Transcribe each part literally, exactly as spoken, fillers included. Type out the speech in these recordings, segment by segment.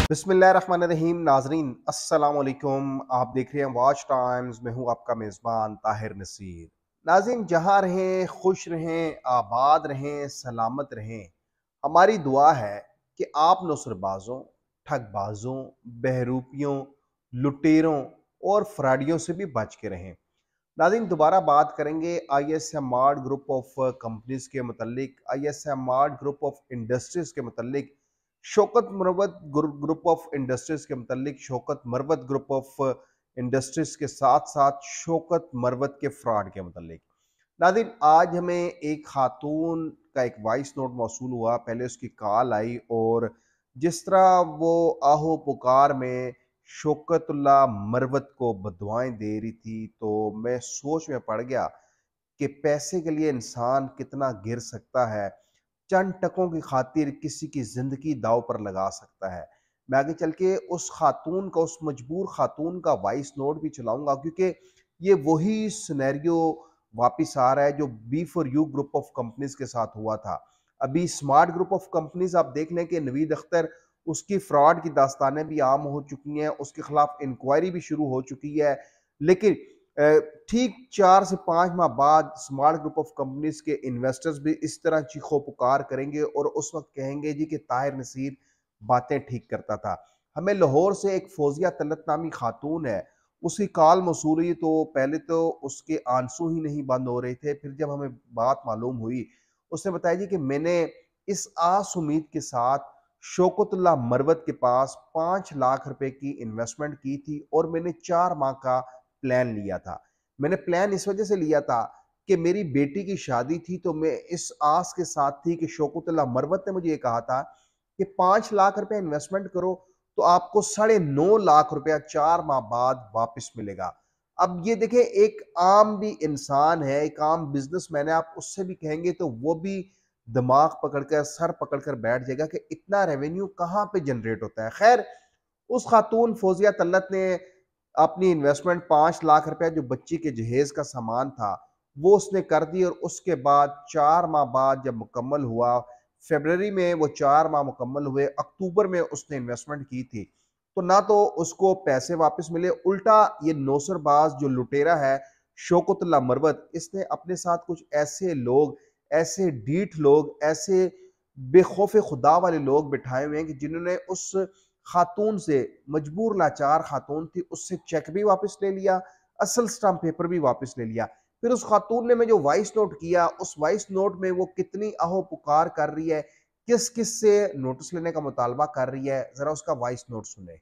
बिस्मिल्लाहिर्रहमानिर्रहीम। नाजरीन अस्सलाम वालेकुम। आप देख रहे हैं वॉच टाइम्स में हूँ आपका मेज़बान ताहिर नसीर। नाज़रीन, जहाँ रहें खुश रहें, आबाद रहें, सलामत रहें। हमारी दुआ है कि आप नौसरबाजों, ठगबाजों, बहरूपियों, लुटेरों और फ्राडियों से भी बच के रहें। नाज़रीन, दोबारा बात करेंगे I S M R group of companies के मुतल्लिक, I S M R group of industries के मुतल्लिक, Shaukat Marwat group of industries के मुतल्लिक, Shaukat Marwat group of industries के साथ साथ शौकत मरवत के फ्रॉड के मुतल्लिक। नाज़रीन, आज हमें एक खातून का एक वॉइस नोट मौसूल हुआ। पहले उसकी कॉल आई और जिस तरह वो आहो पुकार में शौकतुल्लाह मरवत को बदुआएं दे रही थी, तो मैं सोच में पड़ गया कि पैसे के लिए इंसान कितना गिर सकता है, चंद टकों की खातिर किसी की जिंदगी दाव पर लगा सकता है। मैं आगे चल के उस खातून का, उस मजबूर खातून का वॉइस नोट भी चलाऊंगा, क्योंकि ये वही सिनेरियो वापिस आ रहा है जो B for you group of companies के साथ हुआ था। अभी स्मार्ट ग्रुप ऑफ कंपनीज आप देख लें कि नवीद अख्तर, उसकी फ्रॉड की दास्तानें भी आम हो चुकी हैं, उसके खिलाफ इंक्वायरी भी शुरू हो चुकी है। लेकिन ठीक चार से पांच माह बाद स्मार्ट ग्रुप ऑफ कंपनीज के इन्वेस्टर्स भी इस तरह चीखो पुकार करेंगे और उस वक्त कहेंगे जी कि ताहिर नसीर बातें ठीक करता था। हमें लाहौर से एक फौजिया तलत नामी खातून है, उसकी कॉल मौसूल हुई तो पहले तो उसके आंसू ही नहीं बंद हो रहे थे। फिर जब हमें बात मालूम हुई, उसने बताया जी कि मैंने इस आस उम्मीद के साथ शौकतुल्लाह मरवत के पास पांच लाख रुपए की इन्वेस्टमेंट की थी और मैंने चार माह का प्लान लिया था। मैंने प्लान इस वजह से लिया था कि मेरी बेटी की शादी थी, तो मैं इस आस के साथ थी कि शौकतुल्लाह मरवत ने मुझे ये कहा था कि पांच लाख रुपए इन्वेस्टमेंट करो तो आपको साढ़े नौ लाख रुपया चार माह बाद वापस मिलेगा। अब ये देखें, एक आम भी इंसान है, एक आम बिजनेसमैन है, आप उससे भी कहेंगे तो वो भी दिमाग पकड़कर, सर पकड़कर बैठ जाएगा कि इतना रेवेन्यू कहाँ पे जनरेट होता है। खैर, उस खातून फौजिया तल्लत ने अपनी इन्वेस्टमेंट पांच लाख रुपया जो बच्ची के जहेज का सामान था वो उसने कर दी, और उसके बाद चार माह बाद जब मुकम्मल हुआ, फरवरी में वो चार माह मुकम्मल हुए, अक्टूबर में उसने इन्वेस्टमेंट की थी, तो ना तो उसको पैसे वापस मिले, उल्टा ये नौसरबाज जो लुटेरा है शौकतुल्लाह मरवत, इसने अपने साथ कुछ ऐसे लोग, ऐसे डीठ लोग, ऐसे बेखौफ खुदा वाले लोग बिठाए हुए हैं कि जिन्होंने उस खातून से, मजबूर लाचार खातून थी, उससे चेक भी वापस ले लिया, असल स्टाम्प पेपर भी वापस ले लिया। फिर उस खातून ने मैं जो वॉइस नोट किया, उस वॉइस नोट में वो कितनी आहो पुकार कर रही है, किस किस से नोटिस लेने का मुतालबा कर रही है, जरा उसका वॉइस नोट सुने।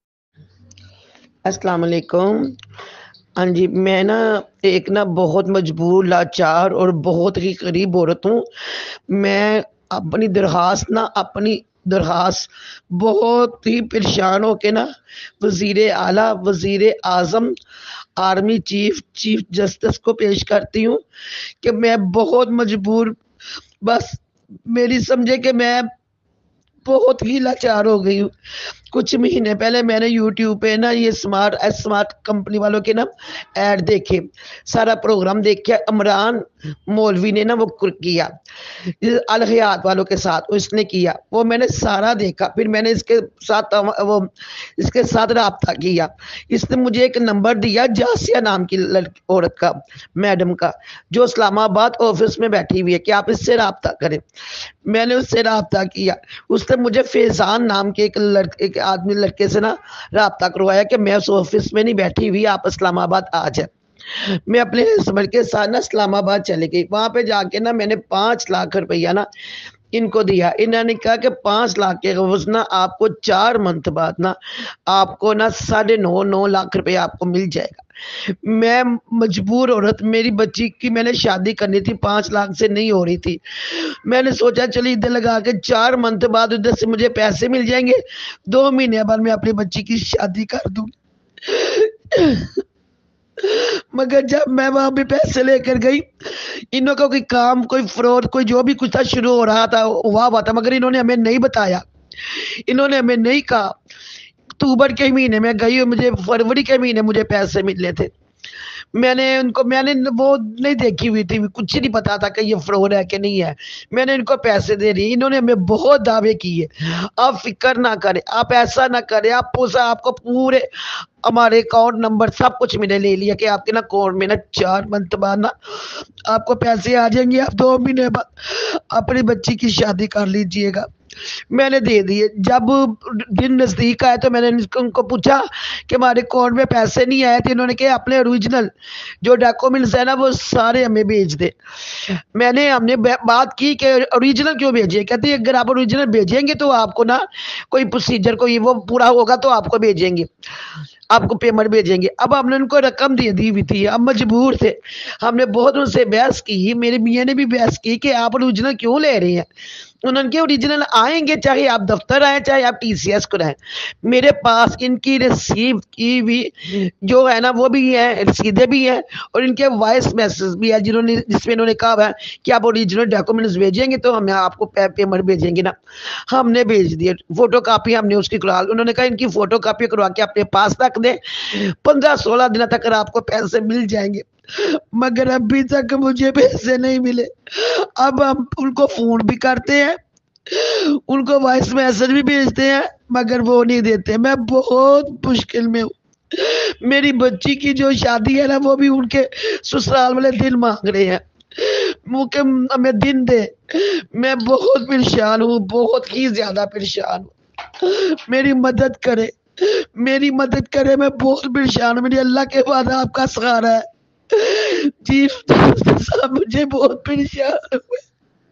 अस्सलाम वालेकुम। हाँ जी, मैं ना एक ना बहुत मजबूर, लाचार और बहुत ही गरीब औरत हूँ। मैं अपनी दरख्वास्त ना अपनी दरख्वास्त बहुत ही परेशान होके ना वज़ीर आला, वज़ीर आज़म, आर्मी चीफ, चीफ जस्टिस को पेश करती हूँ कि मैं बहुत मजबूर, बस मेरी समझे कि मैं बहुत ही लाचार हो गई हूँ। कुछ महीने पहले मैंने यूट्यूब पे ना ये स्मार्ट एस स्मार्ट कंपनी वालों के ना ऐड देखे, सारा प्रोग्राम देखा। इमरान मौलवी ने ना वो किया अल हयात वालों के साथ, उसने किया वो, मैंने सारा देखा। फिर मैंने इसके साथ वो इसके साथ रब्ता किया। इसने मुझे एक नंबर दिया जासिया नाम की लड़की, औरत का, मैडम का, जो इस्लामाबाद ऑफिस में बैठी हुई है, कि आप इससे रब्ता करें। मैंने उससे रब्ता किया। उसने मुझे फैजान नाम के एक लड़के, एक आदमी लड़के से ना रब्ता करवाया कि मैं उस ऑफिस में नहीं बैठी हुई, आप इस्लामाबाद आ जाए। मैं अपने हस्बैंड के साथ ना इस्लामाबाद चली गई। वहां पे जाके ना मैंने पांच लाख रुपया ना इनको दिया। इन्होंने कहा कि पांच लाख के एवज ना आपको चार मंथ बाद ना आपको ना साढ़े नौ नौ लाख रुपया आपको मिल जाएगा। मैं मजबूर औरत, मेरी बच्ची की मैंने शादी करनी थी, पांच लाख से नहीं हो रही थी। मैंने सोचा चलिए इधर लगा के चार मंथ बाद उधर से मुझे पैसे मिल जाएंगे, दो महीने बाद मैं अपनी बच्ची की शादी कर दूं। मगर जब मैं वहां भी पैसे लेकर गई, इन्हों का कोई काम, कोई फ्रॉड, कोई जो भी कुछ था शुरू हो रहा था, हुआ हुआ था, मगर इन्होंने हमें नहीं बताया, इन्होंने हमें नहीं कहा। अक्टूबर के महीने में गई और मुझे फरवरी के महीने मुझे पैसे मिलने थे। मैंने उनको मैंने वो नहीं देखी हुई थी, कुछ नहीं पता था कि ये फ्रॉड है कि नहीं है। मैंने इनको पैसे दे दिए, इन्होंने हमें बहुत दावे किए। आप फिक्र ना करें, आप ऐसा ना करें, आप पूछा आपको पूरे हमारे अकाउंट नंबर सब कुछ मैंने ले लिया कि आपके ना अकाउंट में ना चार मंथ बाद ना आपको पैसे आ जाएंगे, आप दो महीने बाद अपनी बच्ची की शादी कर लीजिएगा। मैंने दे दिए। जब दिन नज़दीक आया तो मैंने उनको पूछा कि हमारे अकाउंट में पैसे नहीं आए थे। इन्होंने कहा अपने ओरिजिनल जो डॉक्यूमेंट्स है ना वो सारे हमें भेज दे। मैंने हमने बात की कि ओरिजिनल क्यों भेजिए, कहती है अगर आप ओरिजिनल भेजेंगे तो आपको ना कोई प्रोसीजर कोई वो पूरा होगा तो आपको भेजेंगे, आपको पेमेंट भेजेंगे। अब हमने उनको रकम दे दी हुई थी, हम मजबूर थे। हमने बहुत उनसे बहस की, मेरे मियाँ ने भी बहस की कि आप ओरिजिनल क्यों ले रहे हैं। उन्होंने कहा ओरिजिनल आएंगे, चाहे आप दफ्तर आए चाहे आप टीसीएस को रहें। मेरे पास इनकी रिसीव की भी जो है ना वो भी है, रसीदें भी हैं और इनके वॉइस मैसेज भी है जिन्होंने जिसमें इन्होंने कहा है कि आप ओरिजिनल डॉक्यूमेंट्स भेजेंगे तो हम आपको पेमेंट भेजेंगे ना। हमने भेज दिए, फोटो कापी हमने उसकी करवा। उन्होंने कहा इनकी फोटो कापी करवा के अपने पास रख दें, पंद्रह सोलह दिन तक आपको पैसे मिल जाएंगे। मगर अभी तक मुझे पैसे नहीं मिले। अब हम उनको फोन भी करते हैं, उनको वॉइस मैसेज भी भेजते हैं, मगर वो नहीं देते। मैं बहुत मुश्किल में हूँ। मेरी बच्ची की जो शादी है ना वो भी उनके ससुराल वाले दिन मांग रहे हैं, मुझे हमें दिन दे। मैं बहुत परेशान हूँ, बहुत ही ज्यादा परेशान हूँ। मेरी मदद करे, मेरी मदद करे, मैं बहुत परेशान हूँ। मेरी अल्लाह के बाद आपका सहारा है। चीफ साहब मुझे बहुत परेशान हुए।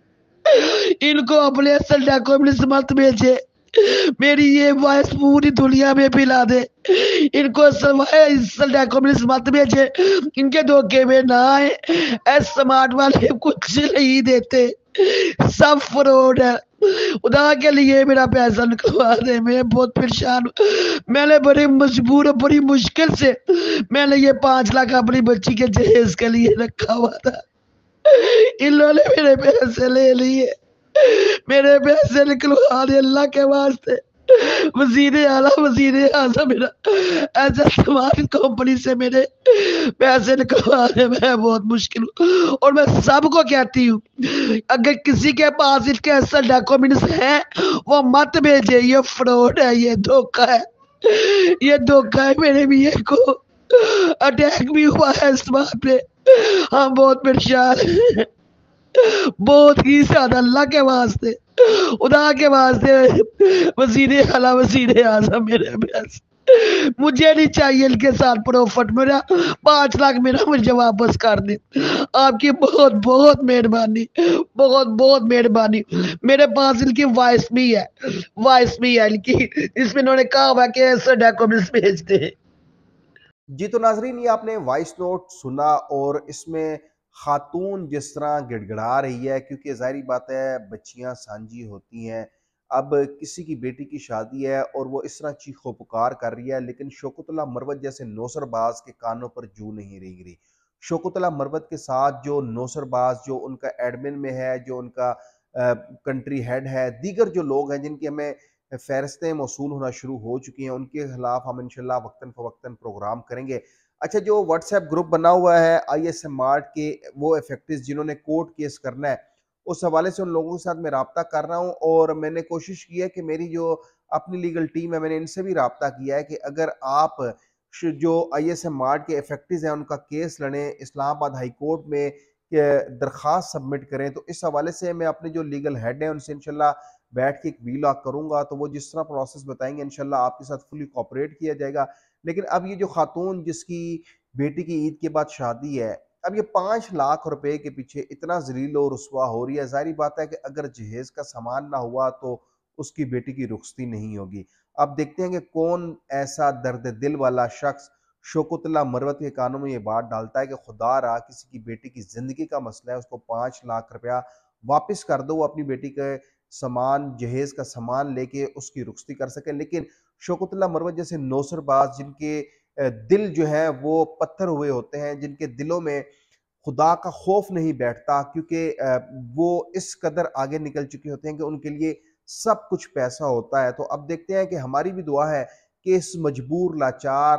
इनको अपने असल डॉक्यूमेंट्स मत भेजे, मेरी ये वॉइस पूरी दुनिया में फैला दे। इनको असल डॉक्यूमेंट्स मत भेजे, इनके धोखे में ना आए। एस स्मार्ट वाले कुछ नहीं देते, सब फ्रॉड है। खुदा के लिए मेरा पैसा निकलवा दे, मैं बहुत परेशान हूँ। मैंने बड़ी मजबूर बड़ी मुश्किल से मैंने ये पांच लाख अपनी बच्ची के जहेज के लिए रखा हुआ था। इन्होंने मेरे पैसे ले लिए, मेरे पैसे निकलवा दे अल्लाह के वास्ते। वजीर आला वजीर आजम मेरा ऐसा तमाम कंपनी से मेरे पैसे निकलवा दे, मैं बहुत मुश्किल हूँ। और मैं सबको कहती हूँ अगर किसी के पास इसके असल डॉक्यूमेंट्स हैं वो मत भेजे, ये फ्रॉड है, ये धोखा है, ये धोखा है। मेरे भी को अटैक भी हुआ है इस बात पे, हम बहुत परेशान हैं, बहुत ही ज्यादा। अल्लाह के वास्ते खुदा के वास्ते वजीर आला वजीर आजम मेरे पास, मुझे नहीं चाहिए इनके साथ प्रॉफिट। मेरा पांच लाख मेरा मुझे वापस कर दे। आपकी बहुत बहुत मेहरबानी, बहुत बहुत मेहरबानी। मेरे पास इनकी वॉइस भी है, वॉइस भी है इनकी, इसमें इन्होंने कहा हुआ कि ऐसे डॉक्यूमेंट्स भेजते हैं। जी तो नाजरीन, ये आपने वॉइस नोट सुना और इसमें खातून जिस तरह गिड़गिड़ा रही है, क्योंकि जाहिर बात है बच्चियां सांझी होती हैं। अब किसी की बेटी की शादी है और वो इस तरह चीखो पुकार कर रही है, लेकिन शौकतुल्लाह मरवत जैसे नौसरबाज के कानों पर जू नहीं रेंग रही। शौकतुल्लाह मरवत के साथ जो नौसरबाज जो उनका एडमिन में है, जो उनका कंट्री हेड है, दीगर जो लोग हैं जिनकी हमें फ़हरिस्तें मौसूल होना शुरू हो चुकी हैं, उनके खिलाफ हम इंशाल्लाह वक्तन फ़वक्तन प्रोग्राम करेंगे। अच्छा, जो व्हाट्सएप ग्रुप बना हुआ है आई एस एम आर्ट के वो इफेक्टिव जिन्होंने कोर्ट केस करना है, उस हवाले से उन लोगों के साथ मैं रब्ता कर रहा हूँ और मैंने कोशिश की है कि मेरी जो अपनी लीगल टीम है मैंने इनसे भी रब्ता किया है कि अगर आप जो आई एस एम आर्ट के इफेक्टिव हैं उनका केस लड़ें, इस्लामाबाद हाई कोर्ट में दरख्वास्त सबमिट करें, तो इस हवाले से मैं अपने जो लीगल हेड हैं उनसे इंशाल्लाह बैठ के एक वीलॉग करूंगा, तो वो जिस तरह प्रोसेस बताएंगे इंशाल्लाह आपके साथ फुली कोऑपरेट किया जाएगा। लेकिन अब ये जो खातून जिसकी बेटी की ईद के बाद शादी है, अब ये पाँच लाख रुपए के पीछे इतना जलील और रुसवा हो रही है। जाहिर बात है कि अगर जहेज का सामान ना हुआ तो उसकी बेटी की रुखसती नहीं होगी। अब देखते हैं कि कौन ऐसा दर्द दिल वाला शख्स शौकतुल्लाह मरवत के कानों में ये बात डालता है कि खुदा रहा किसी की बेटी की जिंदगी का मसला है, उसको पाँच लाख रुपया वापस कर दो, वो अपनी बेटी के सामान जहेज का सामान लेके उसकी रुखसती कर सके। लेकिन शौकतुल्लाह मरवत जैसे नौसरबाज जिनके दिल जो है वो पत्थर हुए होते हैं, जिनके दिलों में खुदा का खौफ नहीं बैठता, क्योंकि वो इस कदर आगे निकल चुके होते हैं कि उनके लिए सब कुछ पैसा होता है। तो अब देखते हैं कि हमारी भी दुआ है कि इस मजबूर लाचार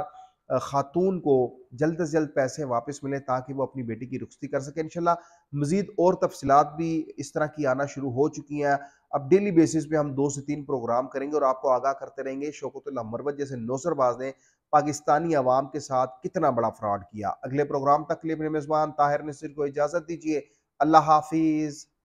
अ, खातून को जल्द से जल्द पैसे वापस मिले ताकि वो अपनी बेटी की रुखसती कर सके। इंशाल्लाह मज़ीद और तफ़सीलात भी इस तरह की आना शुरू हो चुकी हैं। अब डेली बेसिस पे हम दो से तीन प्रोग्राम करेंगे और आपको आगाह करते रहेंगे शौकतुल्लाह मरवत जैसे नौसरबाज ने पाकिस्तानी अवाम के साथ कितना बड़ा फ्रॉड किया। अगले प्रोग्राम तक के लिए मेरे मेज़बान ताहिर नसीर को इजाज़त दीजिए। अल्लाह हाफ़िज़।